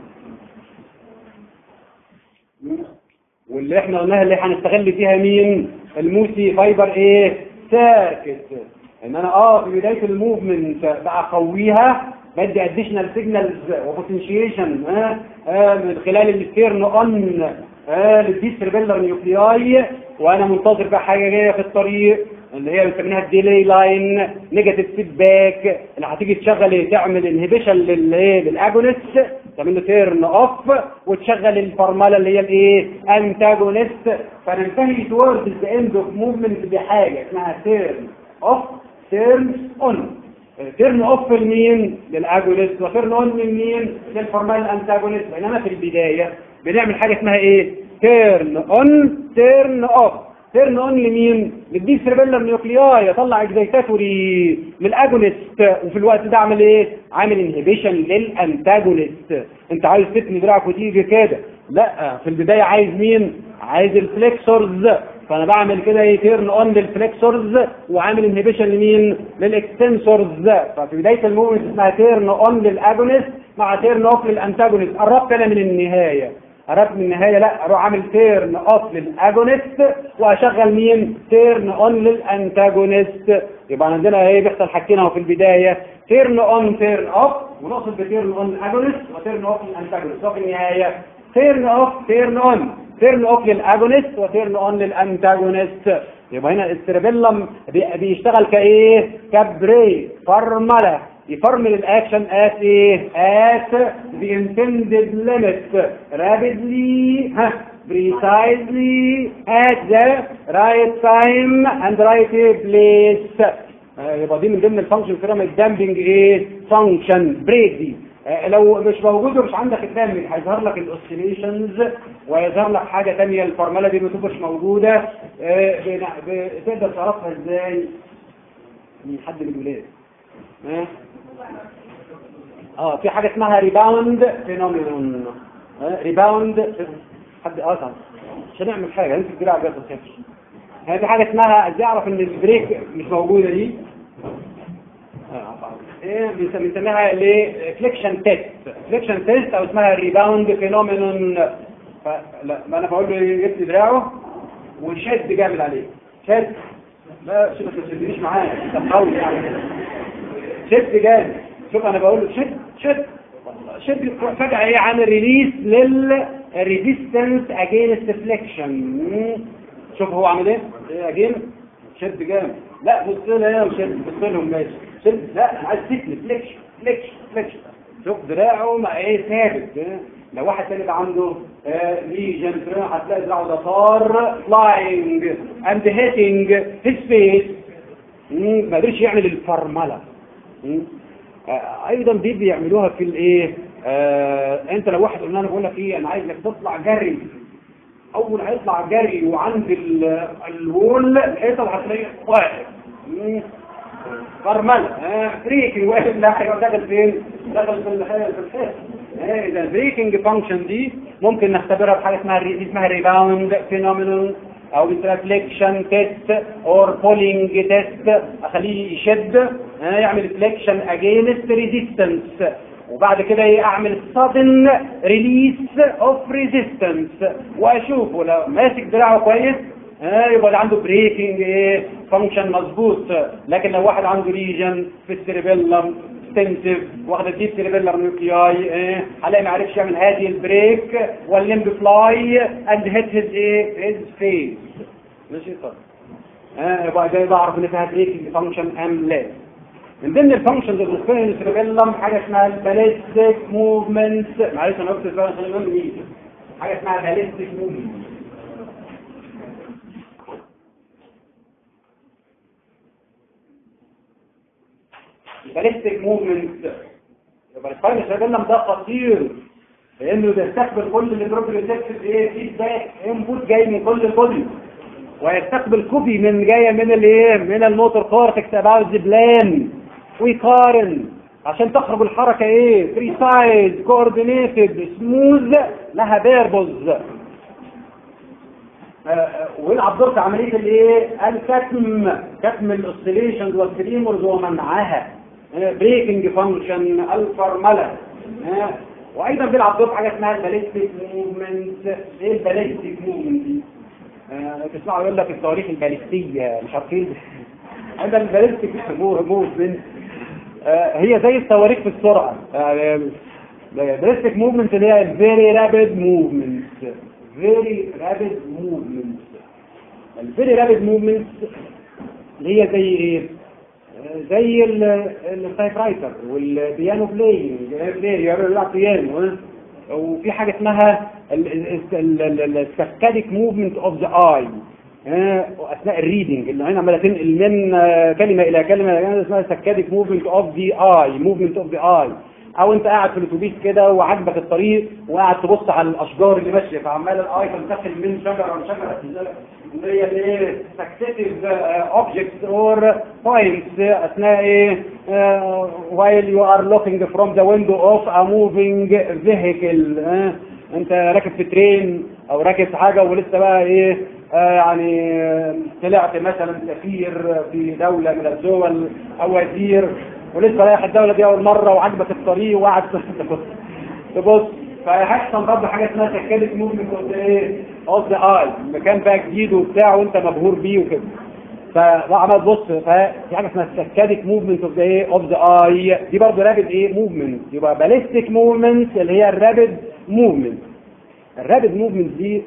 واللي احنا قلناها اللي هنستغل فيها مين؟ الموسي فايبر ايه؟ ساكت. ان انا اه في بدايه الموفمنت بقى اقويها، بدي اديشنال سيجنالز وبوتنشيشن ها آه من خلال الستيرن اون اه للدي سيربيلر نيوكلياي، وانا منتظر بقى حاجه جايه في الطريق اللي هي بنسميها الديلي لاين نيجاتيف فيدباك، اللي هتيجي تشغل تعمل انهبيشن للايه؟ للاجونست، تعمل له تيرن اوف، وتشغل الفورمالا اللي هي الايه؟ انتاجونست، فننتهي توورد ذا اند اوف موفمنت بحاجه اسمها تيرن اوف، تيرن اون. تيرن اوف لمين؟ للاجونست، وتيرن اون من مين؟ للفورمال انتاجونست. بينما في البدايه بنعمل حاجه اسمها ايه؟ تيرن اون، تيرن اوف. تيرن اون لمين؟ للدي سيربيلر نيوكلياي، يطلع اكزيتاتوري للاجونست، وفي الوقت ده اعمل ايه؟ عامل انهبيشن للانتاجونست. انت عايز تتني دراعك وتيجي كده، لا في البدايه عايز مين؟ عايز الفليكسورز، فانا بعمل كده ايه؟ تيرن اون للفليكسورز وعامل انهبيشن لمين؟ للاكستنسورز. ففي بدايه الموفمنت اسمها تيرن اون للاجونست مع تيرن اوف للانتاجونست. قربت انا من النهايه، قربت من النهايه، لا اروح عامل تيرن اوف للاجونست واشغل مين؟ تيرن اون للانتاجونست. يبقى عندنا ايه؟ بيحصل حاجتين اهو في البدايه، تيرن اون تيرن اوف، ونقصد بتيرن اون الاجونست وتيرن اوف للانتاجونست، وفي النهايه تيرن اوف تيرن اون. تيرن اوف للاجونست وتيرن اون للانتاجونست. يبقى هنا السيربيلم بيشتغل كايه؟ كبريك فرمله، يفرمل الاكشن at ايه؟ at the intended limit rapidly ها precisely at the right time and right place. يبقى دي من ضمن الفانكشن بيراميد دامبنج ايه؟ فانكشن بريك دي. لو مش موجود ومش عندك الدامبنج هيظهر لك الاوسيليشنز ويظهر لك حاجه ثانيه. الفورمولا دي ما تبقاش موجوده. تقدر تعرفها ازاي؟ من حد من الولاد ها اه في حاجه اسمها ريباوند فينومينون. ريباوند حد اه طبعا مش هنعمل حاجه انت تجري على الجهاز الخفي. هذه حاجه اسمها ازاي اعرف ان البريك مش موجوده دي؟ ايه بنسميها ليه فليكشن تيست. فليكشن تيست او اسمها ريباوند فينومينون. لا ما انا بقول له يجيب دراعه ويشد جامد عليه. شد لا شوف ما تشدنيش معايا انت قوي يعني. شد جامد. شوف انا بقول له شد شد شد فجاه ايه عن ريليس للريزيستنس اجينست فليكشن. شوف هو عامل ايه؟ اجين شد جامد. لا بص لها وشد بص لهم ماشي شد. لا انا عايز تكني فليكشن فليكشن فليكشن. شوف دراعه ما ايه ثابت. لو واحد تاني عنده ليجن هتلاقي دراعه ده صار فلاينج اند هيتنج هيز فيس. ما قدرش يعمل الفرمله. ايضا دي بيعملوها في الايه؟ آه انت لو واحد قلنا انا بقول لك ايه انا عايزك تطلع جري. اول هيطلع جري وعند الوول الحيطه هتلاقيه واقف فرمله اه بريكنج واقف. لا داخل فين؟ داخل في الحيطه في الحيطه. اذا البريكنج فانكشن دي ممكن نختبرها بحاجه اسمها دي اسمها ريباوند فينومينون او ريفليكشن تيست اور بولينج تيست. اخليه يشد اه يعمل فليكشن اجينست ريزيستنس وبعد كده ايه اعمل sudden release of resistance واشوفه لو ماسك دراعه كويس اه يبقى ده عنده بريكنج ايه فانكشن مظبوط. لكن لو واحد عنده ليجن في السيربيلم ستنسيف واخد الديب سيربيلم نيوكلياي ايه هلاقي ما عرفش يعمل هذه البريك والليمب فلاي اند هيت هيز ايه هيز فيس. ماشي طب اه يبقى ده بعرف ان فيها بريكنج فانكشن ام لا. من ضمن الفانكشنز اللي بتكون السيربيلم حاجه اسمها الباليستيك موفمنت. معلش انا قلت الفرق خلينا نقول ايه حاجه اسمها باليستيك موفمنت. الباليستيك موفمنت يبقى الفايل السيربيلم ده خطير لانه بيستقبل كل البروبريتيف ايه فيدباك انبوت جاي من كل البودي ويستقبل كوبي من جايه من الايه من الموتور كورتكس اباوت ذا بلان ويقارن عشان تخرج الحركه ايه بريسايز كوردينيتد سموث لها بيربوز. ويلعب دور في عمليه الايه الكتم كتم الاوسيليشنز والتريمورز ومنعها بريكنج فانكشن الفرمله. وايضا بيلعب دور في حاجه اسمها الباليستيك موفمنت. ايه الباليستيك موفمنت دي؟ تسمعوا يقول لك الصواريخ الباليستيه مش عارفين هذا الباليستيك موفمنت هي زي الصواريخ في السرعه. الباليستيك موفمنت اللي هي الفيري رابيد موفمنت فيري رابيد موفمنت. الفيري رابيد موفمنت اللي هي زي ايه؟ زي التايب رايتر والبيانو بلاينج يلعب بيانو. وفي حاجه اسمها السكاديك موفمنت اوف ذا اي اثناء الريدنج اللي هنا عماله تنقل من كلمه الى كلمه اسمها سكاديك موفمنت اوف ذا اي موفمنت اوف ذا اي. او انت قاعد في الاتوبيس كده وعاجبك الطريق وقاعد تبص على الاشجار اللي ماشيه فعمال الاي تنتقل من شجره لشجره اللي هي الايه سكسيتيف اوبجكتس اور بوينتس اثناء ايه while you are looking from the window of a moving vehicle. اه انت راكب في ترين او راكب في حاجه ولسه بقى ايه آه يعني طلعت مثلا سفير في دوله من الدول او وزير ولسه رايح الدوله دي اول مره وعجبك الطريق وقعد تبص فهيحصل برضه حاجه اسمها سكاديك موفمنت اوف ايه اوف ذا اي. مكان بقى جديد وبتاع وانت مبهور بيه وكده فعمال تبص ففي حاجه اسمها سكاديك موفمنت اوف ذا ايه اوف ذا اي. دي برضه رابيد ايه موفمنت. يبقى باليستيك موفمنت اللي هي الرابيد موفمنت. الرابيد موفمنت دي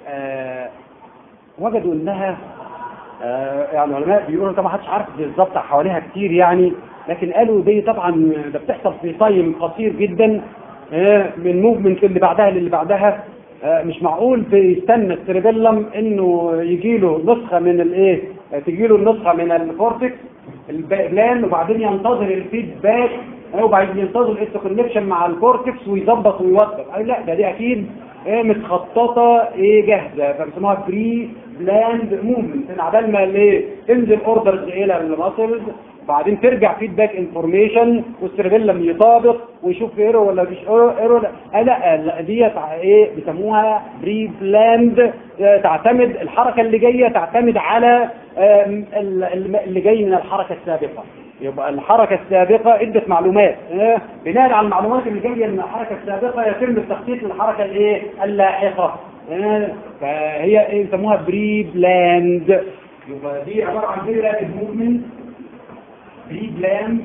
آه وجدوا انها آه يعني العلماء بيقولوا طبعا محدش عارف بالظبط حواليها كتير يعني، لكن قالوا دي طبعا ده بتحصل في تايم قصير جدا آه من موفمنت اللي بعدها للي بعدها. آه مش معقول بيستنى السيربيلم انه يجي له نسخه من الايه، تجي له النسخه من الكورتكس البلان وبعدين ينتظر الفيدباك وبعدين ينتظر الاس كونكشن مع الكورتكس ويظبط ويوضب. اي لا، ده دي اكيد ايه متخططه ايه جاهزه، فبيسموها بري بلاند موفمنت. عبال ما ايه تنزل اوردرز الى الماسلز بعدين ترجع فيدباك انفورميشن والسيربيلم يطابق ويشوف ايرور ولا مفيش ايرور. لا لا ديت ايه بيسموها بري بلاند، تعتمد الحركه اللي جايه تعتمد على اللي جاي من الحركه السابقه. يبقى الحركه السابقه ادت معلومات، بناء على المعلومات اللي جايه من الحركه السابقه يتم التخطيط للحركه الايه اللاحقه. فهي ايه بيسموها بري بلاند. يبقى دي عباره عن بري بلاند موفمنت، بري بلاند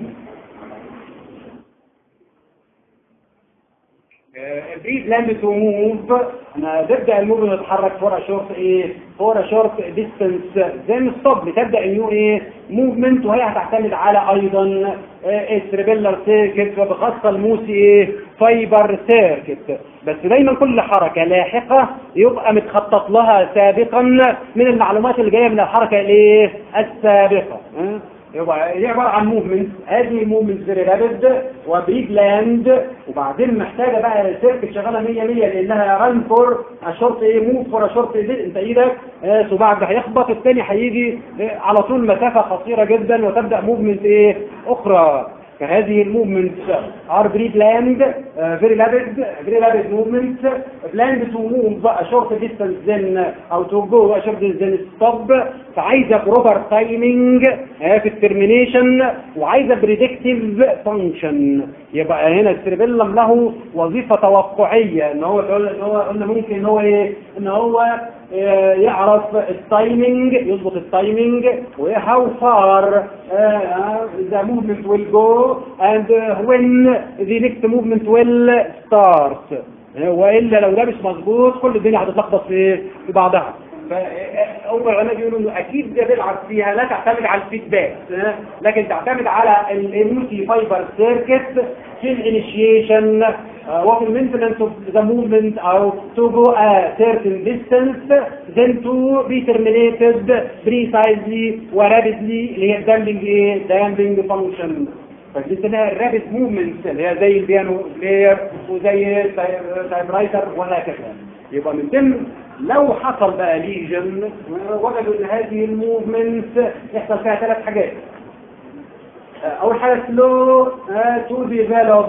بري بلاند تو موف. انا تبدا الموف تتحرك فور شورت ايه فور شورت ديستانس زين ستوب، بتبدا نيو ايه موفمنت، وهي هتعتمد على ايضا السيربيلر سيركت وبخاصه الموسي ايه فايبر سيركت. بس دايما كل حركه لاحقه يبقى متخطط لها سابقا من المعلومات اللي جايه من الحركه الايه السابقه. يبقى دي عباره عن موفمنت، هذه موفمنت فيري رابيد وبري بلاند، وبعدين محتاجه بقى السيركت شغاله مية مية لانها ران فور شورت ايه موف فور شورت دي. انت ايدك آه صباعك ده هيخبط الثاني هيجي آه على طول مسافه قصيره جدا وتبدا موفمنت ايه اخرى. فهذه الموفمنت ار بري بلاند فيري رابيد فيري رابيد موفمنت بلاند تو موف بقى شورت ديستانس ذن او تو جو شورت ذن ستوب. فعايزه بروبر تايمنج في الترمينيشن وعايزه بريدكتيف فانكشن. يبقى هنا السيربيلم له وظيفه توقعيه، ان هو ان هو قلنا ممكن ان هو ايه ان هو يعرف التايمنج، يظبط التايمنج وهاو فار ذا موفمنت ويل جو اند وين ذا نيكست موفمنت ويل ستارت. والا لو ده مش مظبوط كل الدنيا هتتلخبط في في بعضها. فأول العلماء بيقولوا انه اكيد ده بيلعب فيها لا تعتمد على الفيدباك لكن تعتمد على الموتي فايبر سيركت في الانيشيشن وفي المينتنس اوف ذا موفمنت او تو جو ا سيرتن ديستانس then to be terminated precisely ورابيدلي اللي هي الدامبنج ايه دامبنج فانكشن. فدي اسمها الرابيد موفمنت اللي هي زي البيانو بلاير وزي التايب رايتر وهكذا. يبقى من ضمن لو حصل بقى ليجن وجدوا ان هذه الموفمنت يحصل فيها ثلاث حاجات. اول حاجه سلو تو ديفلوب.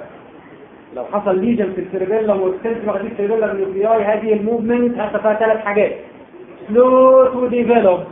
لو حصل ليجن في السيربيلم والسيلف واخدين السيربيلم نيوكلياي هذه الموفمنت هيحصل فيها ثلاث حاجات. سلو تو ديفلوب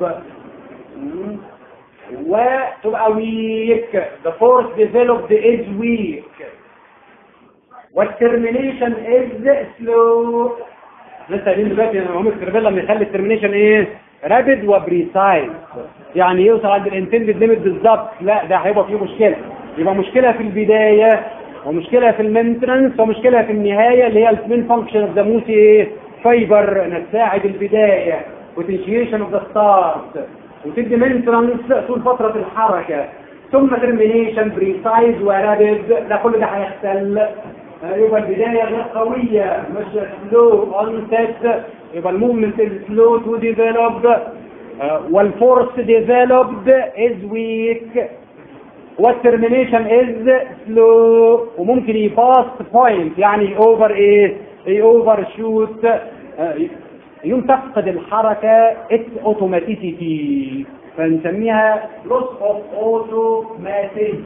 وتبقى ويك. the force developed is weak والترمينيشن is slow. لسه قايلين دلوقتي ان هم السيربيلم يخلي الترمينيشن ايه رابيد وبريسايز، يعني يوصل عند الانتندد ليميت بالظبط. لا ده هيبقى فيه مشكله، يبقى مشكله في البدايه ومشكله في المينتنس ومشكله في النهايه اللي هي المين فانكشن اوف ذا موسي فايبر انها تساعد البدايه وتنشيشن اوف ذا ستارت وتدي مينتنس طول فتره الحركه ثم ترمينيشن بريسايز ورابيد. ده كل ده هيحصل. يبقى البداية غير قوية مش سلو اونست. يبقى الموفمنت سلو تو ديفلوب والفورس ديفلوبد از ويك والترمينيشن از سلو وممكن يباست بوينت يعني اوفر ايه اوفر شوت يوم تفقد الحركة اتس اوتوماتيسيتي فنسميها لوس اوف اوتوماتيزم.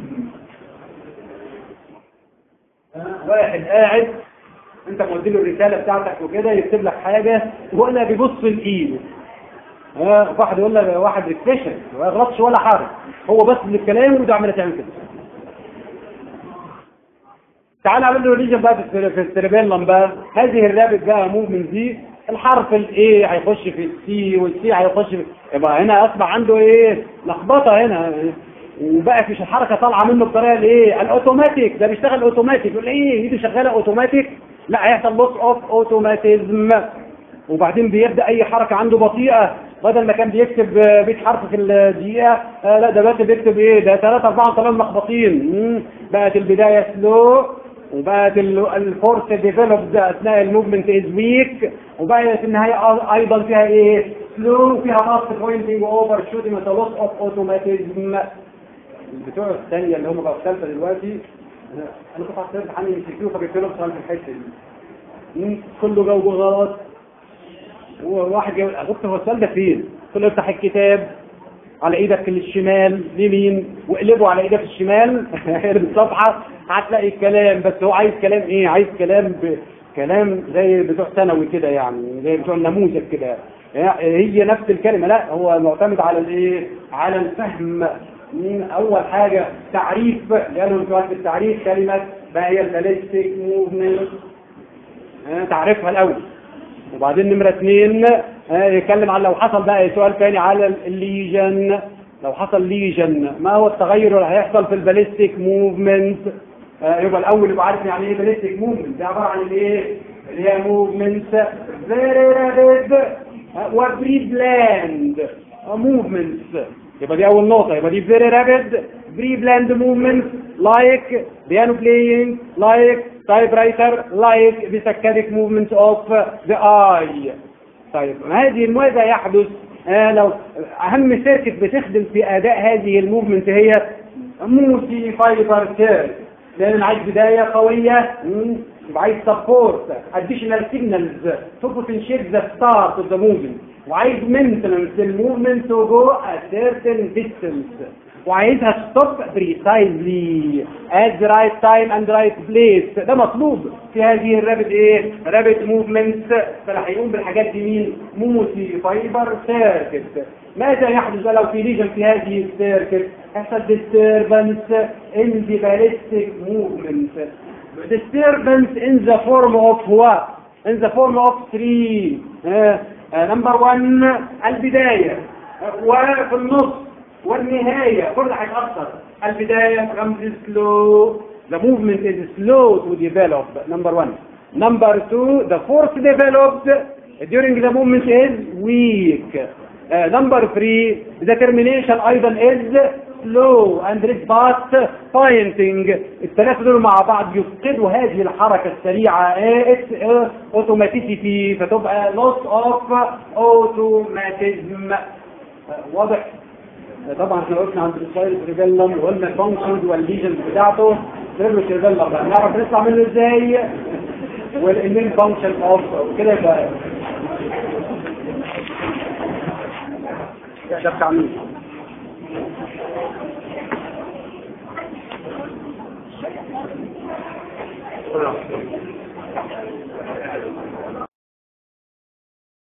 واحد قاعد انت مودي له الرساله بتاعتك وكده يكتب لك حاجه ولا بيبص لايده. ها واحد يقول لك واحد ريفريشن ما يغلطش ولا حاجه هو بس بالكلام وده عمال تعمل كده. تعال اعمل له ريجن بقى في السيربيلم بقى. هذه الرابط بقى موفمنت دي الحرف الايه هيخش في السي والسي هيخش في يبقى هنا اصبح عنده ايه لخبطه هنا وبقى فيش الحركه طالعه منه بطريقه الايه الاوتوماتيك. ده بيشتغل اوتوماتيك يقول ايه ايده شغاله اوتوماتيك. لا هيحصل لوس اوف اوتوماتيزم. وبعدين بيبدا اي حركه عنده بطيئه، بدل ما كان بيكتب مية حرف في الدقيقه آه لا ده دلوقتي بيكتب ايه ده ثلاثة أربعة طلاب مخبطين. بقت البدايه سلو، وبقت الفورس ديفلوبد اثناء الموفمنت از ويك، وبقت النهايه ايضا فيها ايه سلو، فيها فاست بوينتنج اوفر شوتنج لوس اوف اوتوماتيزم. بتوع الثانيه اللي هم بقوا الثالثه دلوقتي، انا كنت عايز عنهم يمسكوه فجبت لهم سؤال في الحته دي كله جو غلط. وواحد جاي قلت هو السؤال ده فين؟ قلت له افتح الكتاب على ايدك الشمال اليمين واقلبه على ايدك الشمال اقلب الصفحه هتلاقي الكلام، بس هو عايز كلام ايه؟ عايز كلام ب... كلام زي بتوع ثانوي كده، يعني زي بتوع النموذج كده، هي نفس الكلمه. لا هو معتمد على الايه؟ على الفهم. اول حاجه تعريف، قالوا سؤال في التعريف كلمه ما هي الباليستيك موفمنت، تعرفها الاول. وبعدين نمره اثنين يتكلم على لو حصل بقى سؤال ثاني على الليجن، لو حصل ليجن ما هو التغير اللي هيحصل في الباليستيك موفمنت. يبقى الاول يبقى عارف يعني ايه باليستيك موفمنت، ده عباره عن الايه؟ اللي هي موفمنت فيري رابيد وبري بلاند موفمنت. يبقى دي اول نقطه، يبقى دي very rapid pre planned movements like piano playing, like typewriter, like the saccadic movements of the eye. طيب هذه ماذا يحدث آه لو اهم سيركت بتخدم في اداء هذه الموفمنت هي موسي فايبر سيركت، لان انا عايز بدايه قويه، يبقى عايز سبورت اديشنال سيجنالز تو بوتنشيت ذا ستارت اوف ذا موفمنت، وعايز مينتنس الموفمنت تو جو ا سيرتن ديستنس، وعايزها ستوب بريسايزلي ات ذا رايت تايم اند رايت بليس. ده مطلوب في هذه الرابد ايه؟ رابد موفمنت. فاللي هيقوم بالحاجات دي مين؟ موسي فايبر سيركت. ماذا يحدث لو في ليجن في هذه السيركت؟ يحصل disturbance in the ballistic movement. Disturbance in the form of what? In the form of three. نمبر one البداية، وفي النص والنهاية كل حاجة أكثر. البداية comes slow, the movement is slow to develop. Number one. Number two, the force developed during the movement is weak. Uh, number three, the termination أيضا is slow and fast pointing. الثلاثة دول مع بعض يفقدوا هذه الحركة السريعة its automaticity، فتبقى loss of automatism. واضح؟ طبعا احنا قلنا عند السايل سيربيلم وقلنا الفانكشنز والليجنز بتاعته. سيربيلم سيربيلم بقى نعرف نطلع منه ازاي، والمين فانكشن اوف كده. يبقى ده بتاع مين؟